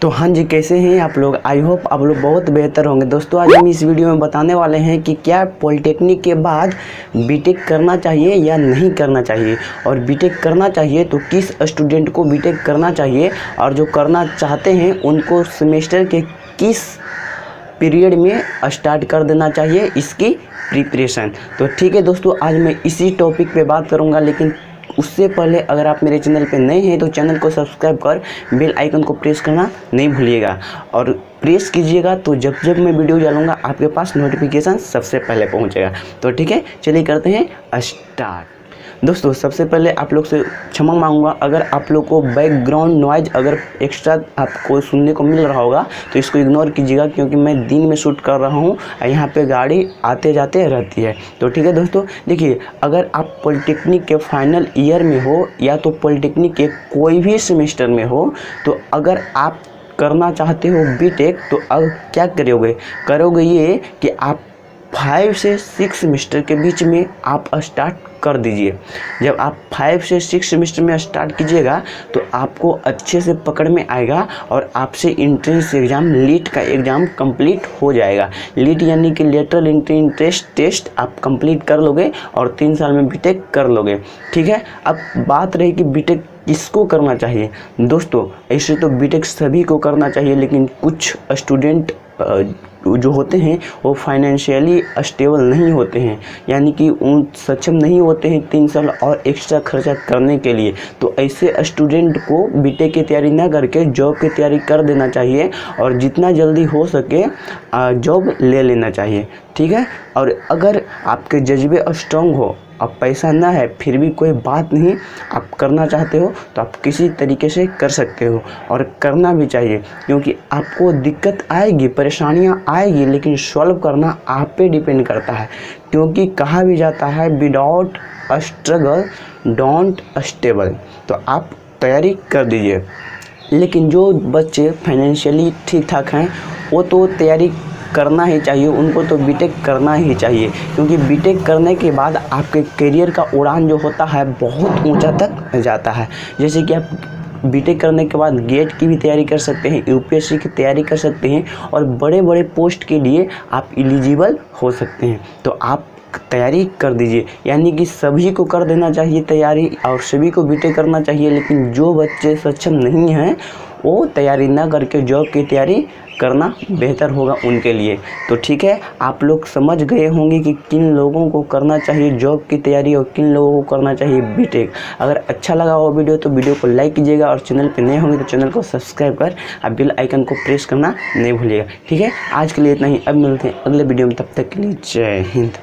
तो हाँ जी, कैसे हैं आप लोग। आई होप आप लोग बहुत बेहतर होंगे। दोस्तों आज हम इस वीडियो में बताने वाले हैं कि क्या पॉलिटेक्निक के बाद बीटेक करना चाहिए या नहीं करना चाहिए, और बीटेक करना चाहिए तो किस स्टूडेंट को बीटेक करना चाहिए, और जो करना चाहते हैं उनको सेमेस्टर के किस पीरियड में स्टार्ट कर देना चाहिए इसकी प्रिपरेशन। तो ठीक है दोस्तों, आज मैं इसी टॉपिक पे बात करूँगा, लेकिन उससे पहले अगर आप मेरे चैनल पे नए हैं तो चैनल को सब्सक्राइब कर बेल आइकन को प्रेस करना नहीं भूलिएगा, और प्रेस कीजिएगा तो जब जब मैं वीडियो डालूंगा आपके पास नोटिफिकेशन सबसे पहले पहुंचेगा। तो ठीक है, चलिए करते हैं स्टार्ट। दोस्तों सबसे पहले आप लोग से क्षमा मांगूंगा अगर आप लोग को बैकग्राउंड नॉइज अगर एक्स्ट्रा आपको सुनने को मिल रहा होगा तो इसको इग्नोर कीजिएगा, क्योंकि मैं दिन में शूट कर रहा हूँ, यहाँ पे गाड़ी आते जाते रहती है। तो ठीक है दोस्तों, देखिए अगर आप पॉलिटेक्निक के फाइनल ईयर में हो या तो पॉलिटेक्निक के कोई भी सेमेस्टर में हो, तो अगर आप करना चाहते हो बीटेक तो अब क्या करोगे ये कि आप 5 से 6 सेमेस्टर के बीच में आप स्टार्ट कर दीजिए। जब आप 5 से 6 सेमेस्टर में स्टार्ट कीजिएगा तो आपको अच्छे से पकड़ में आएगा और आपसे एंट्रेंस एग्ज़ाम लीट का एग्ज़ाम कंप्लीट हो जाएगा। लीट यानी कि लेटरल एंट्री टेस्ट आप कंप्लीट कर लोगे और 3 साल में बीटेक कर लोगे। ठीक है, अब बात रही कि बीटेक किसको करना चाहिए। दोस्तों ऐसे तो बीटेक सभी को करना चाहिए, लेकिन कुछ स्टूडेंट जो होते हैं वो फाइनेंशियली स्टेबल नहीं होते हैं, यानी कि उन सक्षम नहीं होते हैं 3 साल और एक्स्ट्रा खर्चा करने के लिए। तो ऐसे स्टूडेंट को बीटेक की तैयारी ना करके जॉब की तैयारी कर देना चाहिए, और जितना जल्दी हो सके जॉब ले लेना चाहिए। ठीक है, और अगर आपके जज्बे स्ट्रॉन्ग हो, अब पैसा ना है फिर भी कोई बात नहीं, आप करना चाहते हो तो आप किसी तरीके से कर सकते हो, और करना भी चाहिए, क्योंकि आपको दिक्कत आएगी, परेशानियां आएगी, लेकिन सॉल्व करना आप पे डिपेंड करता है। क्योंकि कहा भी जाता है विदाउट स्ट्रगल डोंट स्टेबल। तो आप तैयारी कर दीजिए, लेकिन जो बच्चे फाइनेंशियली ठीक ठाक हैं वो तो तैयारी करना ही चाहिए, उनको तो बीटेक करना ही चाहिए, क्योंकि बीटेक करने के बाद आपके करियर का उड़ान जो होता है बहुत ऊंचा तक जाता है। जैसे कि आप बीटेक करने के बाद गेट की भी तैयारी कर सकते हैं, यूपीएससी की तैयारी कर सकते हैं, और बड़े बड़े पोस्ट के लिए आप एलिजिबल हो सकते हैं। तो आप तैयारी कर दीजिए, यानी कि सभी को कर देना चाहिए तैयारी, और सभी को बीटेक करना चाहिए। लेकिन जो बच्चे सक्षम नहीं हैं वो तैयारी ना करके जॉब की तैयारी करना बेहतर होगा उनके लिए। तो ठीक है, आप लोग समझ गए होंगे कि किन लोगों को करना चाहिए जॉब की तैयारी और किन लोगों को करना चाहिए बीटेक। अगर अच्छा लगा हो वीडियो तो वीडियो को लाइक कीजिएगा, और चैनल पे नए होंगे तो चैनल को सब्सक्राइब कर आप बेल आइकन को प्रेस करना नहीं भूलिएगा। ठीक है, आज के लिए इतना ही, अब मिलते हैं अगले वीडियो में, तब तक के लिए जय हिंद।